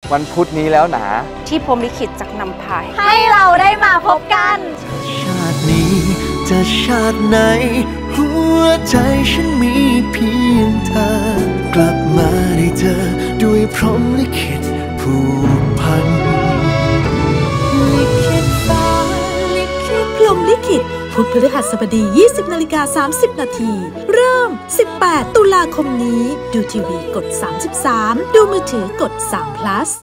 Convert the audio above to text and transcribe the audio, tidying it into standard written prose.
วันพุธนี้แล้วหนาที่พรหมลิขิตจักนำพาให้เราได้มาพบกันชาตินี้จะชาติไหนหัวใจฉันมีเพียงเธอกลับมาได้เจอด้วยพรหมลิขิตผูกพันลิขิตฟ้าลิขิตพรหมลิขิตพุธพฤหัสบดี 20:30 นาทีเริ่ม 18 ตุลาคมนี้ดูทีวีกด 33 ดูมือถือกด3 plus